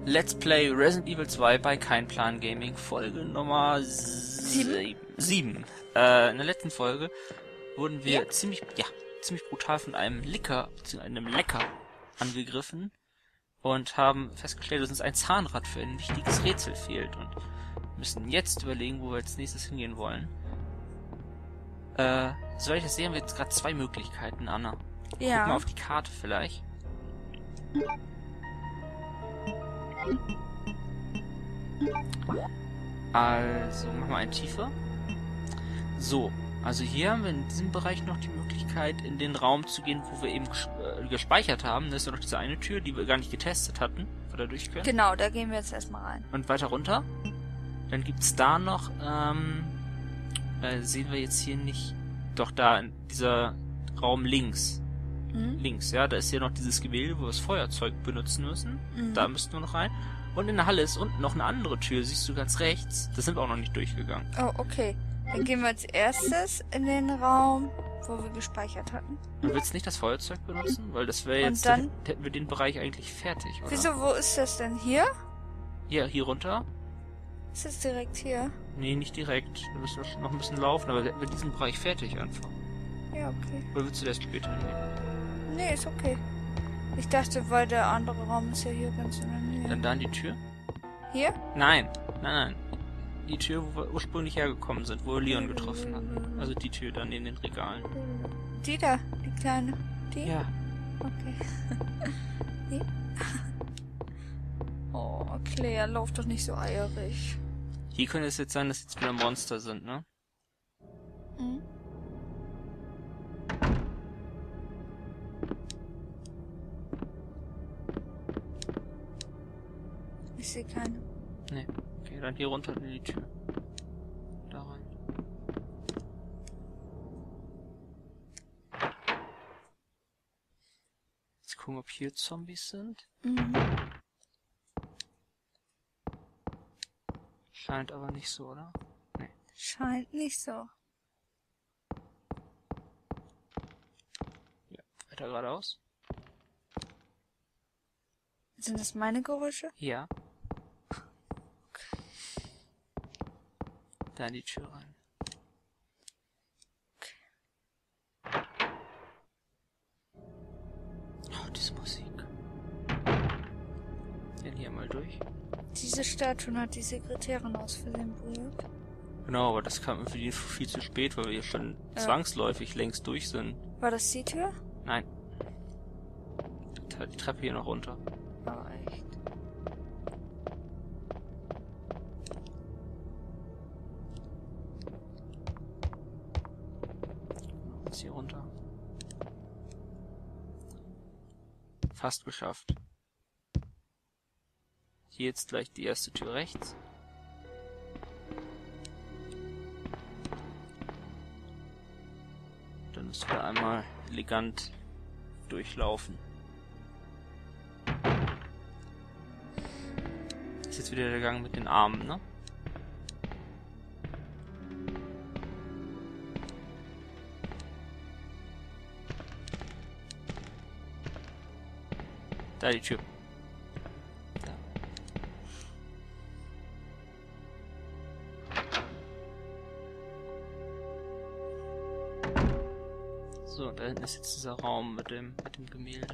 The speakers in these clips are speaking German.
Let's Play Resident Evil 2 bei Kein Plan Gaming, Folge Nummer 7. In der letzten Folge wurden wir ziemlich brutal von einem Lecker angegriffen und haben festgestellt, dass uns ein Zahnrad für ein wichtiges Rätsel fehlt und müssen jetzt überlegen, wo wir als nächstes hingehen wollen. Soweit ich das sehe, haben wir jetzt gerade zwei Möglichkeiten, Anna. Ja. Guck mal auf die Karte vielleicht. Also, machen wir einen tiefer. So, also hier haben wir in diesem Bereich noch die Möglichkeit, in den Raum zu gehen, wo wir eben gespeichert haben. Da ist ja noch diese eine Tür, die wir gar nicht getestet hatten, wo wir da durch können. Genau, da gehen wir jetzt erstmal rein. Und weiter runter. Dann gibt's da noch, sehen wir jetzt hier nicht, doch da, in dieser Raum links. Links, ja, da ist hier noch dieses Gemälde, wo wir das Feuerzeug benutzen müssen. Da müssten wir noch rein. Und in der Halle ist unten noch eine andere Tür, siehst du ganz rechts. Da sind wir auch noch nicht durchgegangen. Oh, okay. Dann gehen wir als erstes in den Raum, wo wir gespeichert hatten. Du willst nicht das Feuerzeug benutzen? Weil das wäre jetzt, dann hätten wir den Bereich eigentlich fertig, oder? Wieso, wo ist das denn? Hier? Ja, hier runter. Ist das direkt hier? Nee, nicht direkt. Da müssen wir noch ein bisschen laufen, aber hätten wir diesen Bereich fertig einfach. Ja, okay. Oder willst du das später hingehen? Nee, ist okay. Ich dachte, weil der andere Raum ist ja hier ganz in der Nähe. Dann da in die Tür? Hier? Nein. Die Tür, wo wir ursprünglich hergekommen sind, wo wir Leon getroffen hatten. Also die Tür dann in den Regalen. Die da, die kleine. Die? Ja. Okay. Die? Oh, Claire, lauf doch nicht so eierig. Hier könnte es jetzt sein, dass jetzt wieder Monster sind, ne? Hm? Ich sehe keine. Nee. Okay, dann hier runter in die Tür. Da rein. Jetzt gucken, ob hier Zombies sind. Scheint aber nicht so, oder? Nee. Scheint nicht so. Ja, weiter geradeaus. Sind das meine Geräusche? Ja. Da in die Tür rein. Oh, diese Musik. Dann hier mal durch. Diese Statue hat die Sekretärin aus Versehen berührt. Genau, aber das kam irgendwie viel zu spät, weil wir hier schon zwangsläufig längst durch sind. War das die Tür? Nein. Die Treppe hier noch runter. Oh, echt. Jetzt hier runter. Fast geschafft. Hier jetzt gleich die erste Tür rechts. Dann müssen wir einmal elegant durchlaufen. Das ist jetzt wieder der Gang mit den Armen, ne? Da die Tür. Da. So, da hinten ist jetzt dieser Raum mit dem Gemälde.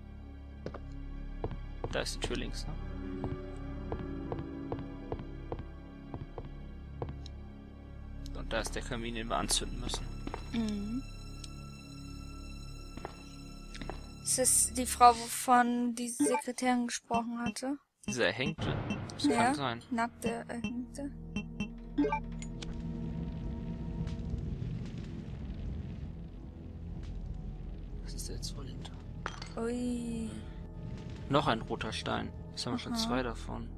Da ist die Tür links, ne? Und da ist der Kamin, den wir anzünden müssen. Ist das die Frau, wovon die Sekretärin gesprochen hatte? Dieser Erhängte. Das Ja, kann sein. nackte Erhängte. Was ist da jetzt wohl hinter? Ui. Noch ein roter Stein. Jetzt haben wir schon zwei davon.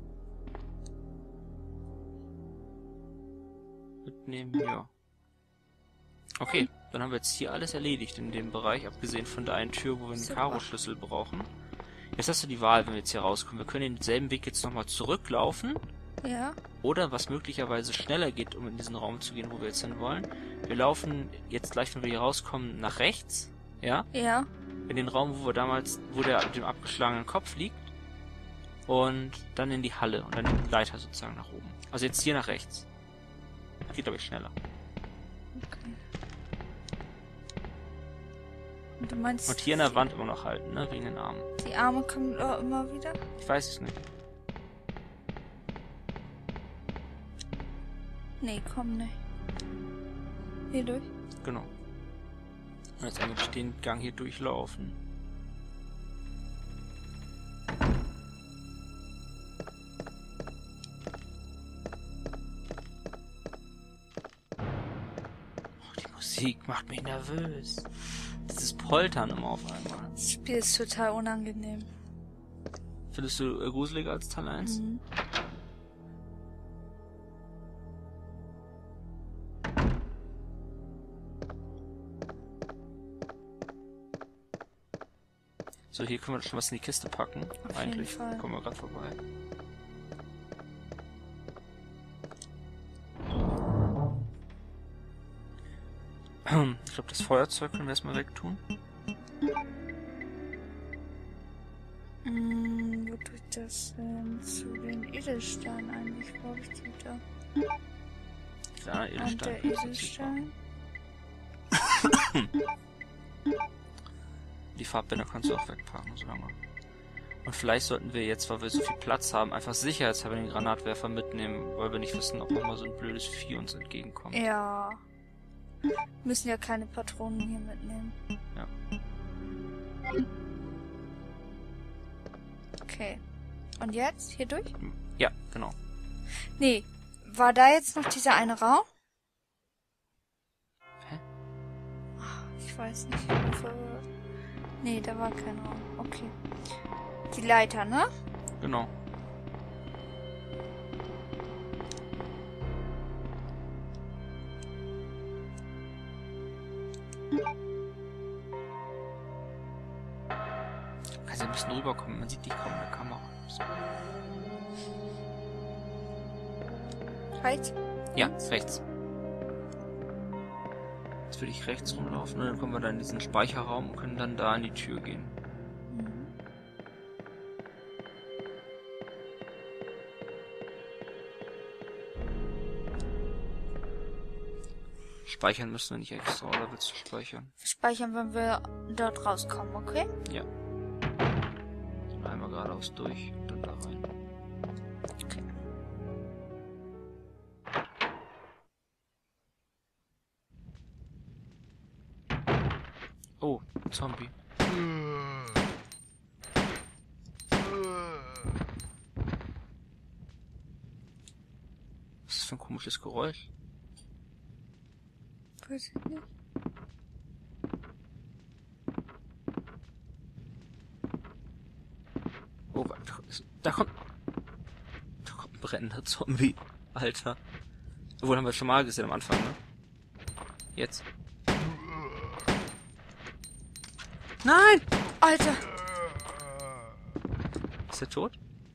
Mitnehmen, ja. Okay, dann haben wir jetzt hier alles erledigt in dem Bereich, abgesehen von der einen Tür, wo wir einen Karo-Schlüssel brauchen. Jetzt hast du die Wahl, wenn wir jetzt hier rauskommen. Wir können denselben Weg jetzt nochmal zurücklaufen. Ja. Oder, was möglicherweise schneller geht, um in diesen Raum zu gehen, wo wir jetzt hin wollen. Wir laufen jetzt gleich, wenn wir hier rauskommen, nach rechts. Ja? Ja. In den Raum, wo wir damals, wo der mit dem abgeschlagenen Kopf liegt. Und dann in die Halle und dann die Leiter sozusagen nach oben. Also jetzt hier nach rechts. Geht, glaube ich, schneller. Okay. Und du meinst... Und hier in der Wand immer noch halten, ne? Wegen den Armen. Die Arme kommen auch immer wieder? Ich weiß es nicht. Nee, komm nicht. Hier durch? Genau. Und jetzt eigentlich den Gang hier durchlaufen. Oh, die Musik macht mich nervös. Dieses Poltern immer auf einmal. Das Spiel ist total unangenehm. Findest du gruseliger als Teil 1? Mhm. So, hier können wir schon was in die Kiste packen. Auf Eigentlich jeden Fall. kommen wir gerade vorbei. Ich glaube, das Feuerzeug können wir erstmal wegtun. Wo tue ich das denn? Zu den Edelsteinen eigentlich, glaube ich, tut da. Ja, Und Edelstein. der Edelstein. Die Farbbänder kannst du auch wegpacken, solange. Und vielleicht sollten wir jetzt, weil wir so viel Platz haben, einfach sicherheitshalber den Granatwerfer mitnehmen, weil wir nicht wissen, ob nochmal so ein blödes Vieh uns entgegenkommt. Ja. Müssen ja keine Patronen hier mitnehmen. Ja. Okay. Und jetzt? Hier durch? Ja, genau. Nee. War da jetzt noch dieser eine Raum? Hä? Ich weiß nicht. Nee, da war kein Raum. Okay. Die Leiter, ne? Genau. Also wir müssen rüberkommen, man sieht die kaum in der Kamera. Rechts? Ja, rechts. Jetzt würde ich rechts rumlaufen und dann kommen wir dann in diesen Speicherraum und können dann da in die Tür gehen. Mhm. Speichern müssen wir nicht extra, oder willst du speichern? Speichern, wenn wir dort rauskommen, okay? Ja. Einmal geradeaus durch und dann da rein. Okay. Oh, Zombie. Was ist das für ein komisches Geräusch? Weiß ich nicht. Oh, da kommt ein brennender Zombie. Alter. Obwohl, haben wir schon mal gesehen am Anfang, ne? Jetzt. Nein! Alter! Ist er tot?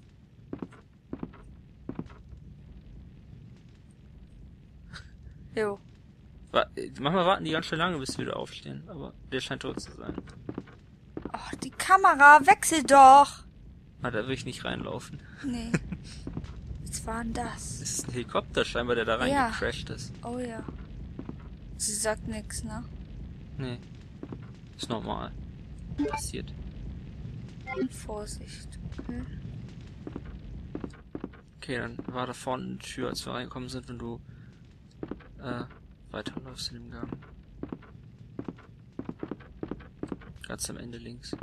Jo. Manchmal warten die ganz schön lange, bis sie wieder aufstehen. Aber der scheint tot zu sein. Oh, die Kamera, wechsel doch! Ah, da will ich nicht reinlaufen. Nee. Was war denn das? Das ist ein Helikopter scheinbar, der da reingecrashed ist. Oh ja. Sie sagt nix, ne? Nee. Ist normal. Passiert. Vorsicht. Okay. Okay, dann war da vorne eine Tür, als wir reingekommen sind, wenn du weiterläufst in dem Gang. Ganz am Ende links.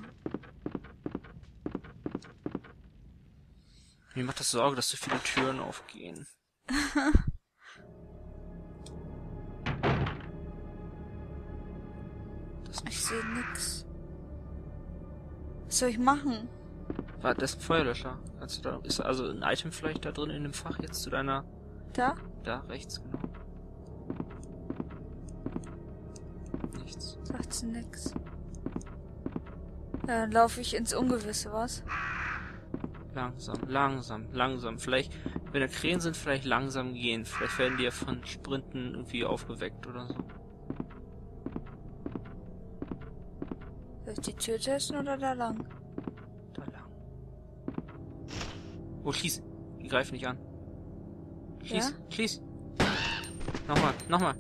Mir macht das Sorge, dass so viele Türen aufgehen. Ich sehe nix. Was soll ich machen? War das ein Feuerlöscher? Kannst du da, ist also ein Item vielleicht da drin in dem Fach jetzt zu deiner... Da? Da, rechts, genau. Nichts. Sagt sie nix. Ja, dann laufe ich ins Ungewisse, was? Langsam. Vielleicht, wenn da Krähen sind, vielleicht langsam gehen. Vielleicht werden die ja von Sprinten irgendwie aufgeweckt oder so. Soll ich die Tür testen oder da lang? Da lang. Oh, schließ. Die greifen nicht an. Schließ, Ja? schließ. Nochmal, nochmal.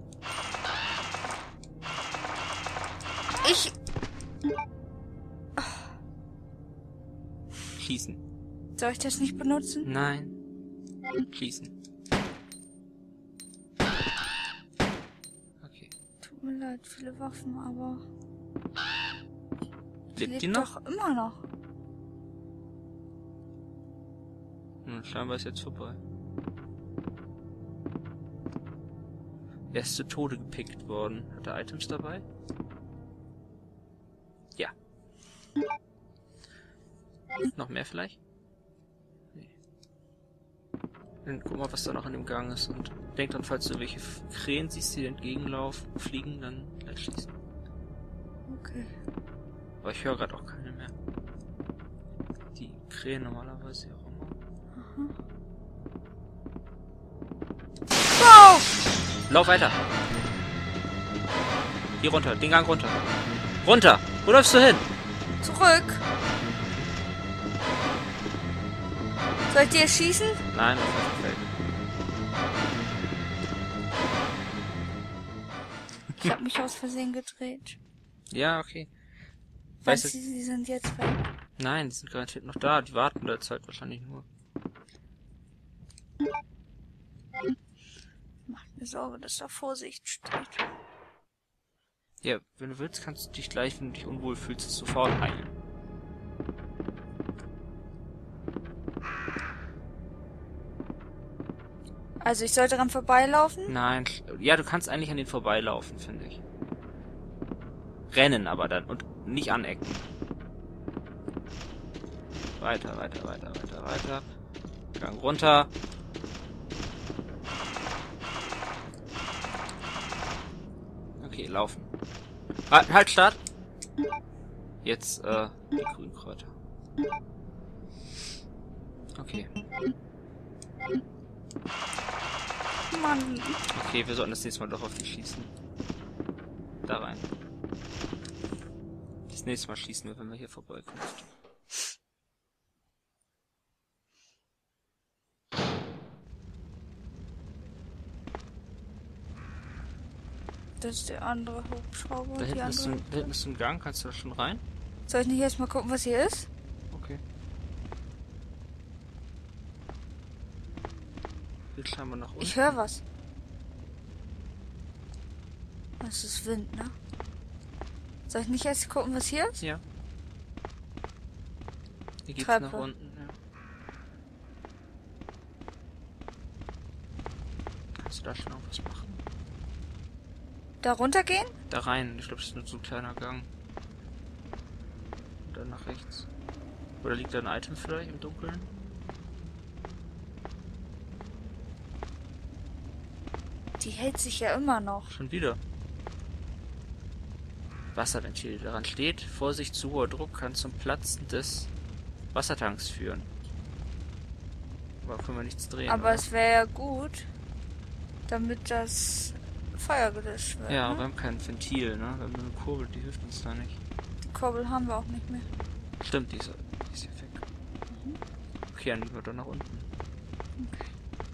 Schließen. Soll ich das nicht benutzen? Nein. Schließen. Okay. Tut mir leid, viele Waffen, aber... Lebt die noch? Doch immer noch. Scheinbar ist jetzt vorbei. Er ist zu Tode gepickt worden. Hat er Items dabei? Ja. Noch mehr vielleicht? Nee. Dann guck mal, was da noch in dem Gang ist. Und denk dran, falls du welche Krähen siehst, die entgegenlaufen, fliegen, dann gleich schließen. Okay. Aber ich höre gerade auch keine mehr. Die Krähen normalerweise auch immer. Wow! Lauf weiter! Hier runter, den Gang runter. Runter! Wo läufst du hin? Zurück! Soll ich dir schießen? Nein, auf dem Feld. Ich habe mich aus Versehen gedreht. Ja, okay. Weißt Weißt du, du, sie sind jetzt weg. nein, die sind garantiert noch da. Die warten derzeit wahrscheinlich nur. Macht mir Sorge, dass da Vorsicht steht. Ja, wenn du willst, kannst du dich gleich, wenn du dich unwohl fühlst, sofort heilen. Also ich sollte dran vorbeilaufen? Nein, ja, du kannst eigentlich an den vorbeilaufen, finde ich. Rennen aber dann und nicht anecken. Weiter, weiter, weiter, weiter, weiter. Gang runter. Okay, laufen. Halt, Start! Jetzt, die Grünkräuter. Okay. Mann. Okay, wir sollten das nächste Mal doch auf die schießen. Da rein. Das nächste Mal schießen wir, wenn wir hier vorbeikommen. Das ist der andere Hubschrauber. Da Die hinten ist so ein Gang, kannst du da schon rein? Soll ich nicht erstmal gucken, was hier ist? Okay. Hier scheinbar nach unten. Ich höre was. Das ist Wind, ne? Soll ich nicht erst gucken, was hier ist? Ja. Hier geht's Treppe. nach unten, ja. Kannst du da schon noch was machen? Da runtergehen? Da rein. Ich glaube, das ist nur so ein kleiner Gang. Und dann nach rechts. Oder liegt da ein Item vielleicht im Dunkeln? Die hält sich ja immer noch. Schon wieder. Wasserventil. Daran steht, Vorsicht, zu hoher Druck kann zum Platzen des Wassertanks führen. Aber können wir nichts drehen. Aber oder? es wäre ja gut, damit das Feuer gelöscht wird. Ja, ne? wir haben kein Ventil, ne? Wir haben nur eine Kurbel, die hilft uns da nicht. Die Kurbel haben wir auch nicht mehr. Stimmt, die ist hier weg. Okay, dann gehen wir doch nach unten. Okay.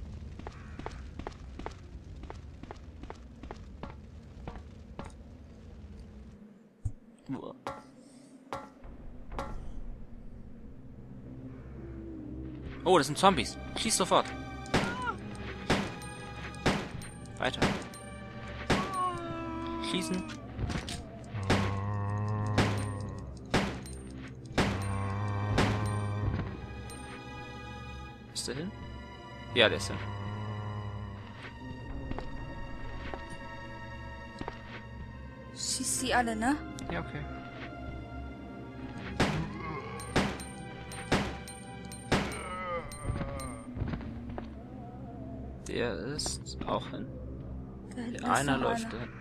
Uah. Oh, das sind Zombies. Schieß sofort. Weiter. Schießen. Ist der hin? Ja, der ist hin. Schießt die alle, ne? Ja, okay. Der ist auch hin. Da hinten Der ist einer noch läuft einer. da hinten.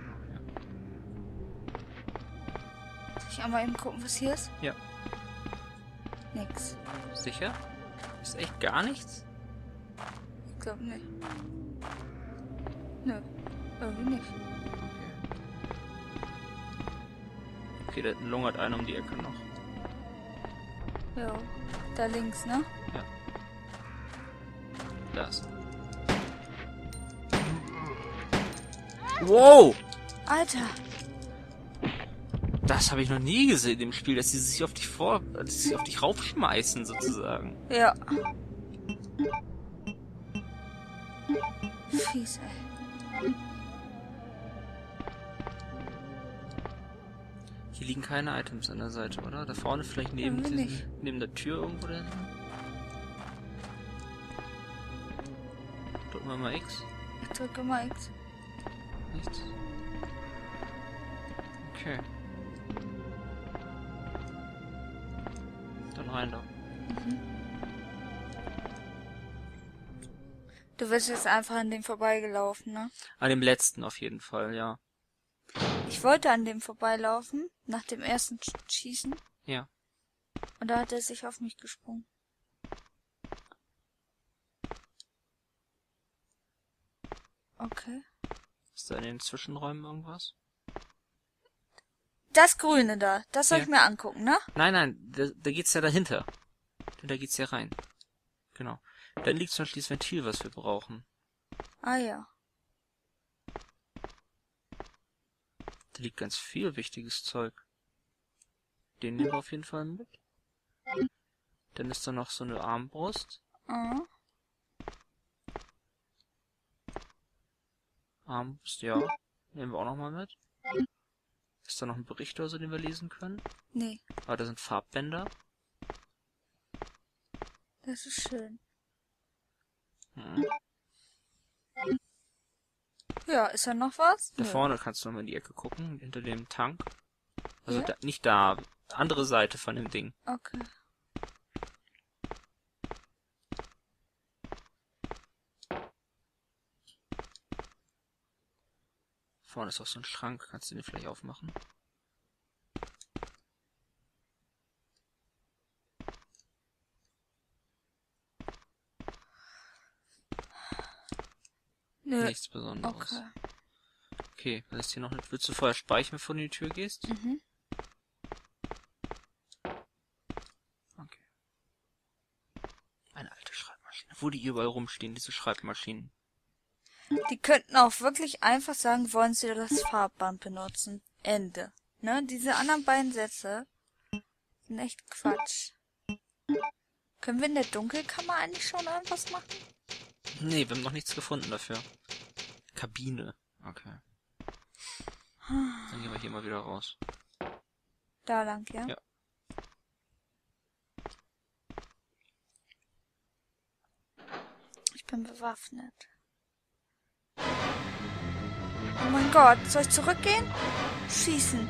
Soll ich einmal eben gucken, was hier ist? Ja. Nix. Sicher? Ist echt gar nichts? Ich glaube nicht. Nö. Irgendwie nicht. Okay, da hinten lungert einer um die Ecke noch. Ja. Da links, ne? Ja. Wow! Alter. Das habe ich noch nie gesehen im Spiel, dass sie sich auf dich raufschmeißen, sozusagen. Ja. Fies, ey. Hier liegen keine Items an der Seite, oder? Da vorne vielleicht neben der Tür irgendwo da. Drücken wir mal X. Ich drücke mal X. Nichts. Okay. Dann rein da. Du bist jetzt einfach an dem vorbeigelaufen, ne? An dem letzten auf jeden Fall, ja. Ich wollte an dem vorbeilaufen, nach dem ersten Schießen. Ja. Und da hat er sich auf mich gesprungen. Okay. Ist da in den Zwischenräumen irgendwas? Das Grüne da, das soll ich mir angucken, ne? Nein, da geht's ja dahinter. Da geht's ja rein. Genau. Dann liegt zum Beispiel das Ventil, was wir brauchen. Ah ja. Da liegt ganz viel wichtiges Zeug. Den nehmen wir auf jeden Fall mit. Dann ist da noch so eine Armbrust. Mhm. Armbrust, ja. Nehmen wir auch nochmal mit. Ist da noch ein Bericht oder so, den wir lesen können? Nee. Aber da sind Farbbänder. Das ist schön. Ja, ist da noch was? Da vorne kannst du noch mal in die Ecke gucken, hinter dem Tank. Also nicht da, andere Seite von dem Ding. Okay. Vorne ist auch so ein Schrank, kannst du den vielleicht aufmachen? Nö. Nichts Besonderes. Okay. Okay, was ist hier noch nicht? Willst du vorher speichern, bevor du in die Tür gehst? Mhm. Okay. Eine alte Schreibmaschine. Wo die überall rumstehen, diese Schreibmaschinen. Die könnten auch wirklich einfach sagen, wollen sie das Farbband benutzen. Ende. Ne? Diese anderen beiden Sätze sind echt Quatsch. Können wir in der Dunkelkammer eigentlich schon irgendwas machen? Nee, wir haben noch nichts gefunden dafür. Kabine. Okay. Dann gehen wir hier mal wieder raus. Da lang, ja? Ja. Ich bin bewaffnet. Oh mein Gott, soll ich zurückgehen? Schießen.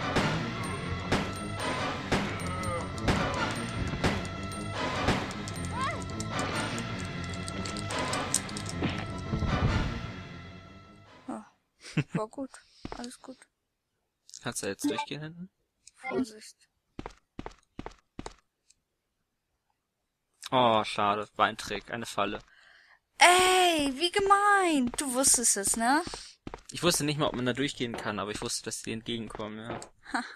War gut. Alles gut. Kannst du jetzt durchgehen hinten? Vorsicht. Oh, schade. War ein Trick, eine Falle. Ey, wie gemein. Du wusstest es, ne? Ich wusste nicht mal, ob man da durchgehen kann, aber ich wusste, dass die entgegenkommen, ja. Ha.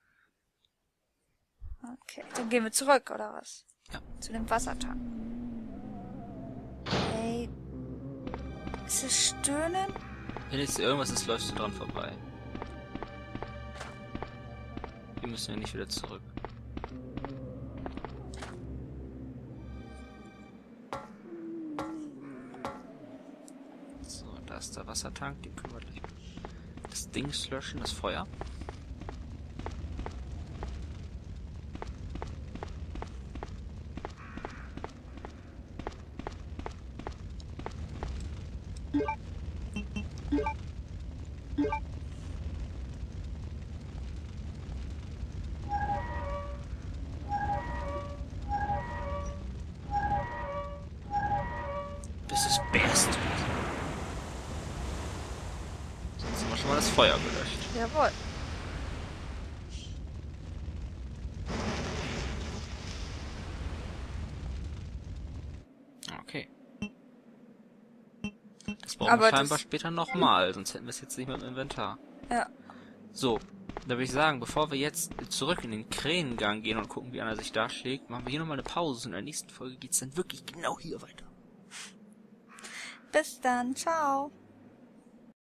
Okay, dann gehen wir zurück, oder was? Ja. Zu dem Wassertank. Ey. Ist es Stöhnen? Wenn jetzt irgendwas ist, läufst du dran vorbei. Hier müssen wir nicht wieder zurück. So, da ist der Wassertank, den können wir gleich das Ding löschen, das Feuer. Bis es berst. Jetzt haben wir schon mal das Feuer gelöscht. Jawohl. Okay. Das brauchen wir Aber scheinbar später nochmal, sonst hätten wir es jetzt nicht mehr im Inventar. Ja. So, da würde ich sagen, bevor wir jetzt zurück in den Krähengang gehen und gucken, wie einer sich da schlägt, machen wir hier nochmal eine Pause und in der nächsten Folge geht's dann wirklich genau hier weiter. Bis dann. Ciao.